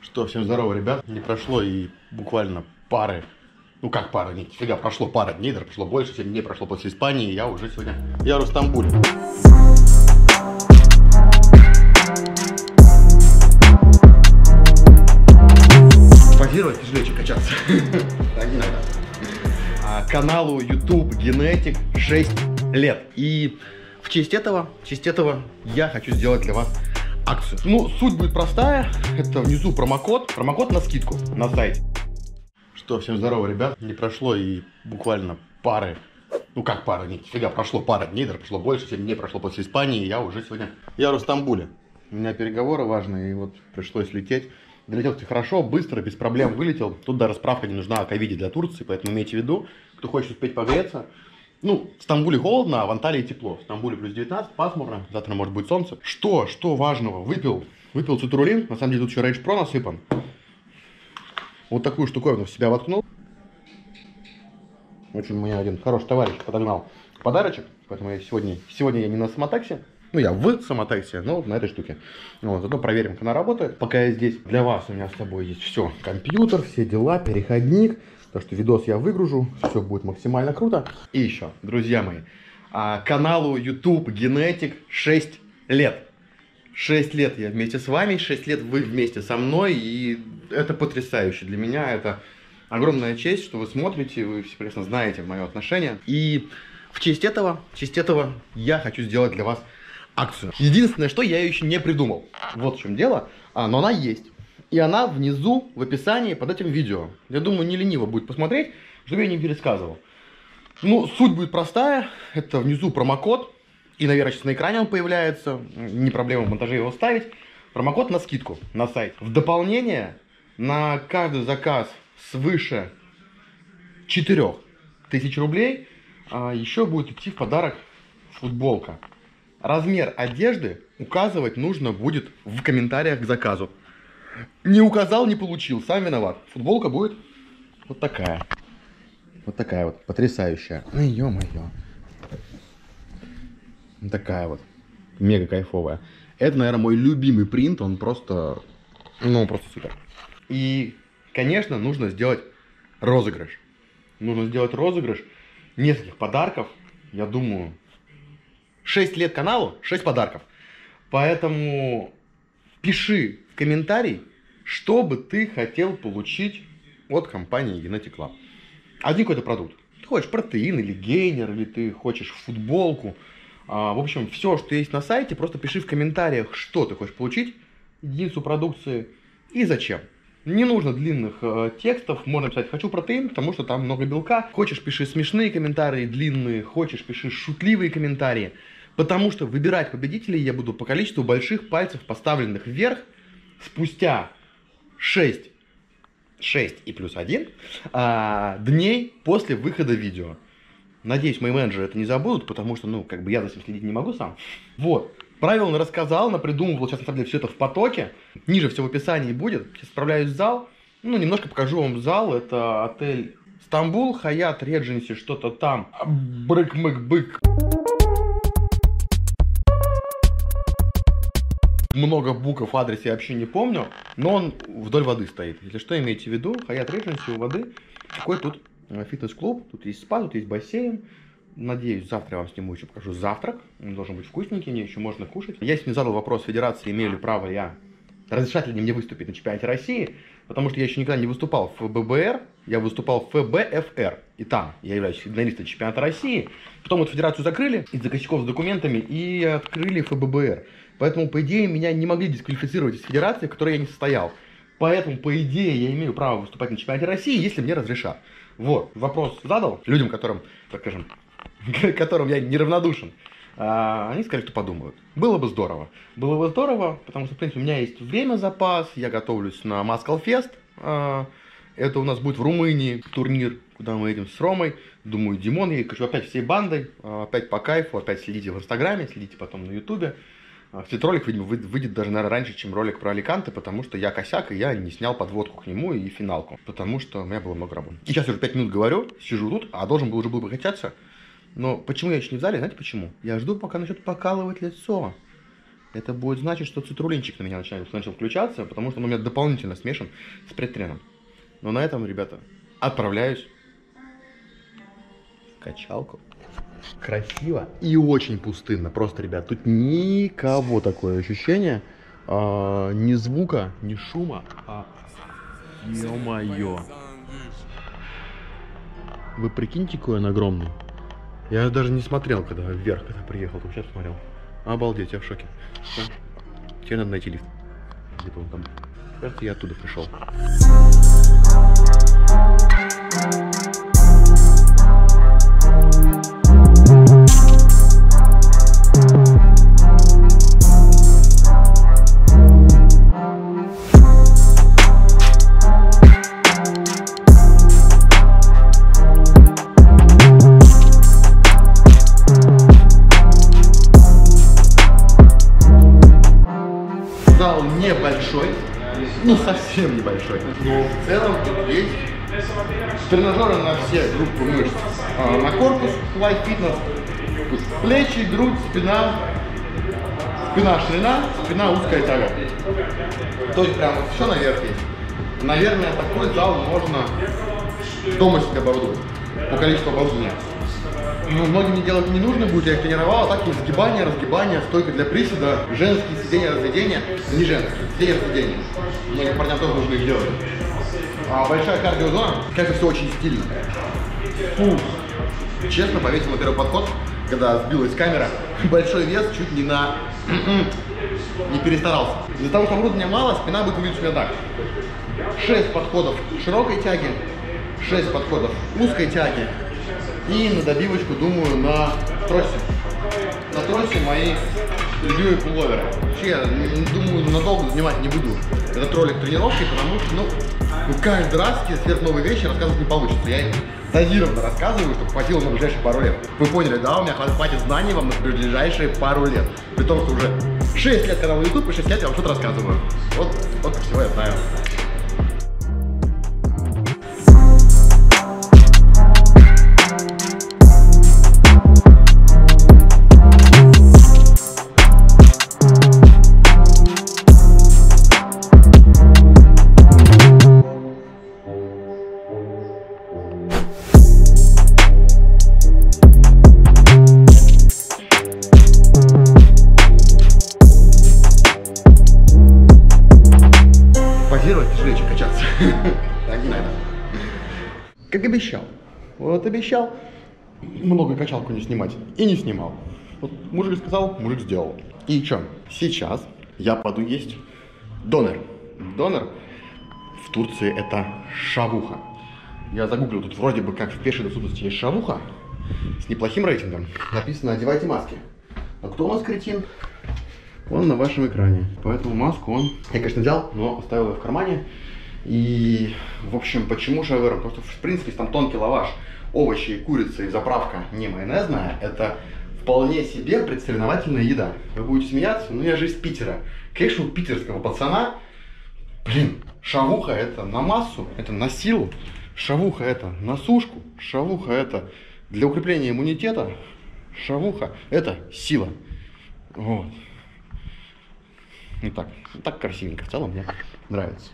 Что, всем здорово, ребят. Не прошло и буквально пары, ну как пары, нифига, прошло пара дней, даже прошло больше, 7 дней прошло после Испании, и я уже сегодня, я в Стамбуле. Позировать тяжелее, чем качаться. Да, не надо. Каналу YouTube Генетик 6 лет. И в честь этого я хочу сделать для вас акцию. Ну, суть будет простая. Это внизу промокод на скидку на сайте. Что, всем здорово, ребят. Не прошло и буквально пары, ну как пары, нифига, прошло пара дней, даже прошло больше, 7 дней прошло после Испании, и я уже сегодня, я в Стамбуле. У меня переговоры важные, и вот пришлось лететь. Долетел, кстати, хорошо, быстро, без проблем вылетел. Тут даже справка не нужна о ковиде для Турции, поэтому имейте в виду, кто хочет успеть погреться. Ну, в Стамбуле холодно, а в Анталии тепло. В Стамбуле плюс 19, пасмурно, завтра может быть солнце. Что важного? Выпил цитрулин, на самом деле тут еще Rage Pro насыпан. Вот такую штуковину в себя воткнул. Очень мне один хороший товарищ подогнал подарочек, поэтому я сегодня я не на самотексе. Ну, я в самотексе, но на этой штуке. Вот, зато проверим, как она работает. Пока я здесь, для вас у меня с тобой есть все. Компьютер, все дела, переходник. Так что видос я выгружу, все будет максимально круто. И еще, друзья мои, каналу YouTube Генетик 6 лет. 6 лет я вместе с вами, 6 лет вы вместе со мной. И это потрясающе. Для меня это огромная честь, что вы смотрите, вы все прекрасно знаете мое отношение. И в честь этого я хочу сделать для вас акцию. Единственное, что я ее еще не придумал. Вот в чем дело, но она есть. И она внизу в описании под этим видео. Я думаю, не лениво будет посмотреть, чтобы я не пересказывал. Ну, суть будет простая. Это внизу промокод. И, наверное, сейчас на экране он появляется. Не проблема в монтаже его ставить. Промокод на скидку на сайт. В дополнение на каждый заказ свыше 4000 рублей еще будет идти в подарок футболка. Размер одежды указывать нужно будет в комментариях к заказу. Не указал, не получил, сам виноват. Футболка будет вот такая. Вот такая вот, потрясающая. Ну, ё-моё. Вот такая вот, мега кайфовая. Это, наверное, мой любимый принт, он просто, ну, просто супер. И, конечно, нужно сделать розыгрыш. Нужно сделать розыгрыш нескольких подарков, я думаю. 6 лет каналу, 6 подарков. Поэтому пиши в комментарий, что бы ты хотел получить от компании Genetic Club. Один какой-то продукт. Ты хочешь протеин или гейнер, или ты хочешь футболку. В общем, все, что есть на сайте, просто пиши в комментариях, что ты хочешь получить, единицу продукции и зачем. Не нужно длинных текстов, можно писать «хочу протеин», потому что там много белка. Хочешь, пиши смешные комментарии, длинные, хочешь, пиши шутливые комментарии. Потому что выбирать победителей я буду по количеству больших пальцев, поставленных вверх, спустя 6 и плюс 1 дней после выхода видео. Надеюсь, мои менеджеры это не забудут, потому что, ну, как бы я за этим следить не могу сам. Вот. Правила он рассказал, напридумывал, сейчас на самом деле все это в потоке. Ниже все в описании будет. Сейчас отправляюсь в зал. Ну, немножко покажу вам зал. Это отель Стамбул, Хаят, Редженси, что-то там. Брык-мык-бык. Много букв, адрес я вообще не помню. Но он вдоль воды стоит. Если что, имейте в виду, Хаят Редженси у воды. Такой тут фитнес-клуб. Тут есть спа, тут есть бассейн. Надеюсь, завтра я вам сниму, еще покажу завтрак. Он должен быть вкусненький, мне еще можно кушать. Я сегодня задал вопрос федерации, имею ли право я, разрешат ли мне выступить на чемпионате России, потому что я еще никогда не выступал в ФББР, я выступал в ФБФР, и там я являюсь финалистом чемпионата России. Потом вот федерацию закрыли из-за косяков с документами и открыли ФББР. Поэтому, по идее, меня не могли дисквалифицировать из федерации, в которой я не состоял. Поэтому, по идее, я имею право выступать на чемпионате России, если мне разрешат. Вот, вопрос задал людям, которым, так скажем, которым я неравнодушен. Они сказали, что подумают. Было бы здорово. Было бы здорово, потому что, в принципе, у меня есть время запас. Я готовлюсь на Маскалфест. Это у нас будет в Румынии турнир, куда мы едем с Ромой. Думаю, Димон, я хочу опять всей бандой. Опять по кайфу, опять следите в Инстаграме, следите потом на Ютубе. Этот ролик, видимо, выйдет даже, наверное, раньше, чем ролик про Аликанте, потому что я косяк, и я не снял подводку к нему и финалку. Потому что у меня было много работы. И сейчас уже 5 минут говорю, сижу тут, а должен был уже бы качаться. Но почему я еще не в зале? Знаете почему? Я жду, пока начнет покалывать лицо. это будет значить, что цитрулинчик на меня начал включаться, потому что он у меня дополнительно смешан с предтреном. Но на этом, ребята, отправляюсь в качалку. Красиво и очень пустынно. Просто, ребят, тут никого, такое ощущение. Ни звука, ни шума. Ё-моё. Вы прикиньте, какой он огромный. Я даже не смотрел, когда вверх, когда приехал. Только сейчас смотрел. Обалдеть, я в шоке. Все. Тебе надо найти лифт. Где-то он там. Кажется, я оттуда пришел. Зал небольшой, ну совсем небольшой, но в целом тут есть тренажеры на все группы мышц. На корпус, Life Fitness, тут плечи, грудь, спина, ширина, спина узкая тяга. То есть прям вот все наверх есть. Наверное, такой зал можно дома себе оборудовать по количеству оборудования. Ну, многим мне делать не нужно будет, я их тренировал, а так вот сгибание, разгибание, стойка для приседа, женские сидения, разведения, не женские, сидения, разведения. Многим парням тоже нужно их делать. А большая кардиозона, конечно, все очень стильно. Фу. Честно, повесил на первый подход, когда сбилась камера, большой вес чуть не не перестарался. Из-за того, что оборудования мало, спина будет выглядеть у меня так. 6 подходов широкой тяги, 6 подходов узкой тяги. И на добивочку, думаю, на тросе. На тросе мои любимые пуловеры. Вообще, я думаю, надолго занимать не буду этот ролик тренировки, потому что, ну каждый раз какие-то сверхновые вещи рассказывать не получится. Я их дозированно рассказываю, чтобы хватило на ближайшие пару лет. Вы поняли, да? У меня хватит знаний вам на ближайшие пару лет. При том, что уже 6 лет канала YouTube и 6 лет я вам что-то рассказываю. Вот всего я знаю. Тяжелее, чем качаться. Так не надо. Как обещал. Вот обещал много качалку не снимать. И не снимал. Вот мужик сказал, мужик сделал. И что? Сейчас я пойду есть донер. Донер в Турции это шавуха. Я загуглил, тут вроде бы как в пешей доступности есть шавуха. С неплохим рейтингом. Написано «Одевайте маски». А кто у нас кретин? Он на вашем экране. Поэтому маску я, конечно, взял, но оставил ее в кармане. И, в общем, почему шаверма? Просто, в принципе, там тонкий лаваш, овощи и курица и заправка не майонезная. Это вполне себе предсоревновательная еда. Вы будете смеяться, но я же из Питера. Конечно, у питерского пацана, шавуха это на массу, это на силу. Шавуха это на сушку. Шавуха это для укрепления иммунитета. Шавуха это сила. Вот. Так красивенько. В целом мне нравится.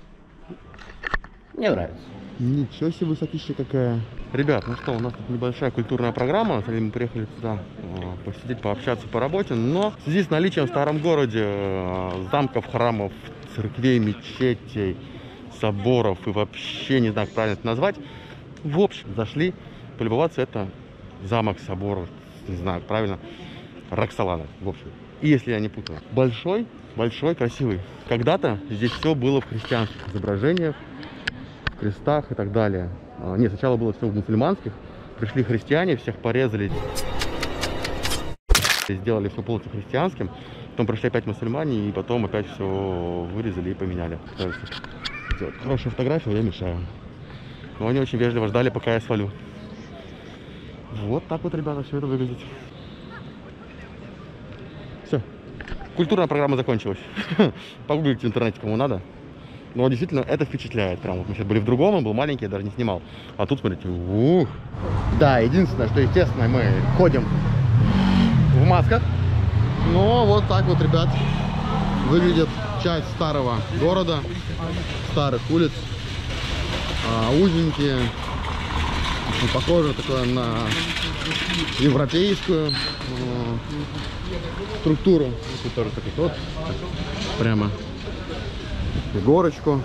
Мне нравится. Ничего себе высотища какая. Ребят, ну что, у нас тут небольшая культурная программа. Мы приехали сюда посидеть, пообщаться по работе. Но в связи с наличием в старом городе замков, храмов, церквей, мечетей, соборов и вообще не знаю, как правильно это назвать, в общем, зашли полюбоваться. Это замок, собор, не знаю, правильно, Роксолана, в общем. И если я не путаю, большой, красивый. Когда-то здесь все было в христианских изображениях, в крестах и так далее. Нет, сначала было все в мусульманских. Пришли христиане, всех порезали, сделали все полностью христианским. Потом пришли опять мусульмане, и потом опять все вырезали и поменяли. Хорошая фотография, я мешаю. Но они очень вежливо ждали, пока я свалю. Вот так вот, ребята, все это выглядит. Все. Культурная программа закончилась. Погуглите в интернете, кому надо. Но действительно, это впечатляет. Прям вот мы сейчас были в другом, он был маленький, я даже не снимал. А тут, смотрите, ух. Да, единственное, что, естественно, мы ходим в масках. Но вот так вот, ребят, выглядит часть старого города, старых улиц. Узенькие, очень похоже такое на европейскую структуру. Тут тоже такой вот, прямо горочку.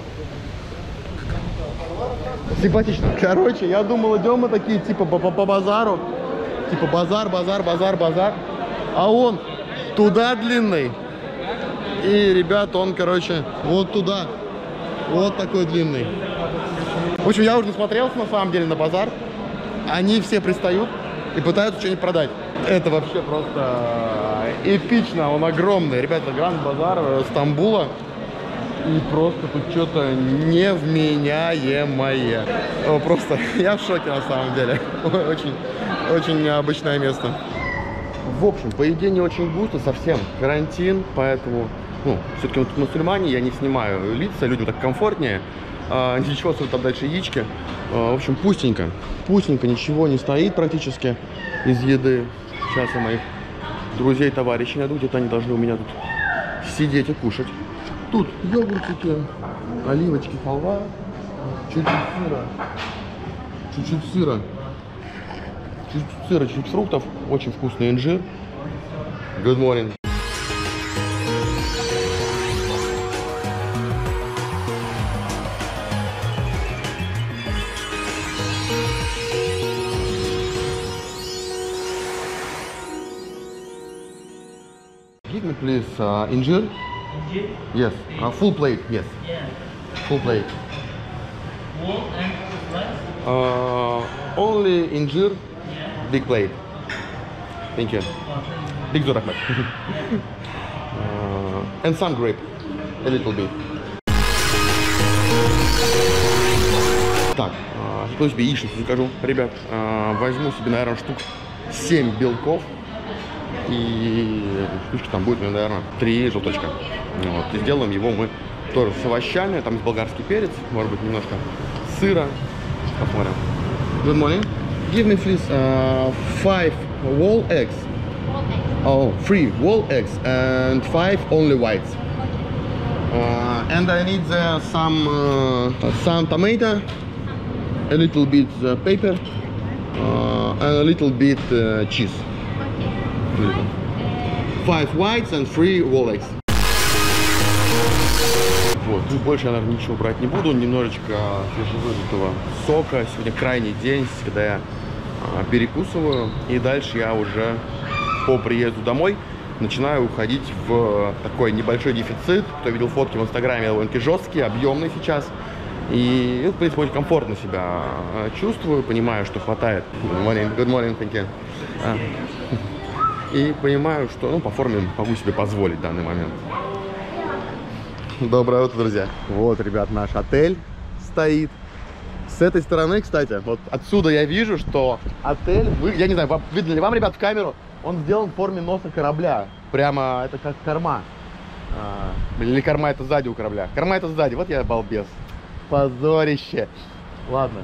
Симпатично. Короче, я думал, идем мы такие, типа, по базару. Типа, базар. А он туда длинный. И, ребят, он, короче, вот туда. Вот такой длинный. В общем, я уже насмотрелся, на самом деле, на базар. Они все пристают и пытаются что-нибудь продать. Это вообще просто эпично. Он огромный. Ребята, Гранд Базар Стамбула. И просто тут что-то невменяемое. Просто я в шоке на самом деле. Очень необычное место. В общем, по еде не очень густо совсем. Карантин, поэтому, ну, все-таки мы тут мусульмане, я не снимаю лица, людям так комфортнее. Ничего, там дальше яички. В общем, пустенько. Пустенько, ничего не стоит практически из еды. Сейчас я моих друзей, товарищей найду, где-то они должны у меня тут сидеть и кушать. Тут йогуртики, оливочки, халва, чуть-чуть сыра, чуть-чуть фруктов, очень вкусный инжир. Good morning. Give me please injir. Yes. Full plate. Yes. Yeah. Full plate. Wall and rice? Only injir. Yeah. Big plate. Thank you. Big Zurahmat. And some grape. A little bit. Так, что себе яичницу закажу, ребят. Возьму себе, наверное, штук 7 белков. И штучки там будет, наверное, 3 желточка. Вот. И сделаем его мы тоже с овощами. Там есть болгарский перец, может быть, немножко сыра. Посмотрим. Good morning. Give me please 5 whole eggs. Oh, 3 whole eggs and 5 only whites. And I need some tomato, a little bit pepper, and a little bit cheese. 5 whites and 3 whole eggs. Вот, тут больше я, наверное, ничего брать не буду. Немножечко свежевыжатого сока. Сегодня крайний день, когда я перекусываю. И дальше я уже по приезду домой начинаю уходить в такой небольшой дефицит. Кто видел фотки в Инстаграме, довольно-таки жесткие, объемные сейчас. И, в принципе, очень комфортно себя чувствую, понимаю, что хватает. Good morning, thank you. И понимаю, что, ну, по форме могу себе позволить в данный момент. Доброе утро, друзья. Вот, ребят, наш отель стоит. С этой стороны, кстати, вот отсюда я вижу, что отель, я не знаю, видно ли вам, ребят, в камеру, он сделан в форме носа корабля. Прямо это как корма. Или корма это сзади у корабля. Корма это сзади, вот я балбес. Позорище. Ладно.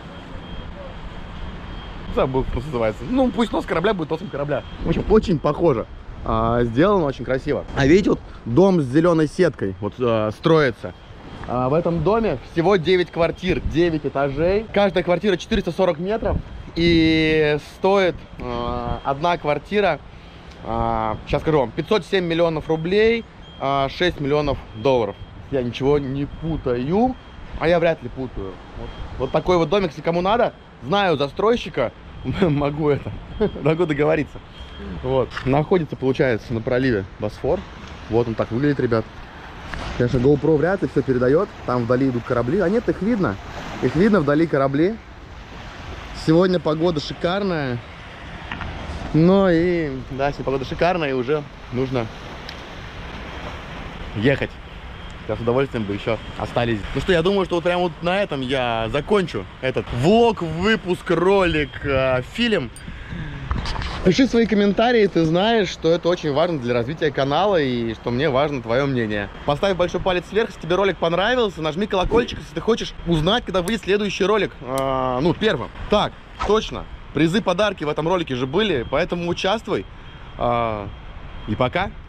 Забыл, как называется. Ну, пусть нос корабля будет носом корабля. В общем, очень похоже. Сделано очень красиво. А видите, вот дом с зеленой сеткой вот строится. В этом доме всего 9 квартир, 9 этажей. Каждая квартира 440 метров. И стоит одна квартира, сейчас скажу вам, 507 миллионов рублей, 6 миллионов долларов. Я ничего не путаю, а я вряд ли путаю. Вот такой вот домик, если кому надо, знаю застройщика, могу договориться. Вот. Находится, получается, на проливе Босфор. Вот он так выглядит, ребят. Конечно, GoPro вряд ли все передает. Там вдали идут корабли. А нет, их видно. Их видно вдали корабли. Сегодня погода шикарная. Ну и, да, сегодня погода шикарная, и уже нужно ехать. Я с удовольствием бы еще остались. Ну что, я думаю, что вот прямо вот на этом я закончу этот влог, выпуск, ролик, фильм. Пиши свои комментарии, ты знаешь, что это очень важно для развития канала и что мне важно твое мнение. Поставь большой палец вверх, если тебе ролик понравился, нажми колокольчик, если ты хочешь узнать, когда выйдет следующий ролик, ну, первым. Так, точно, призы, подарки в этом ролике же были, поэтому участвуй. И пока.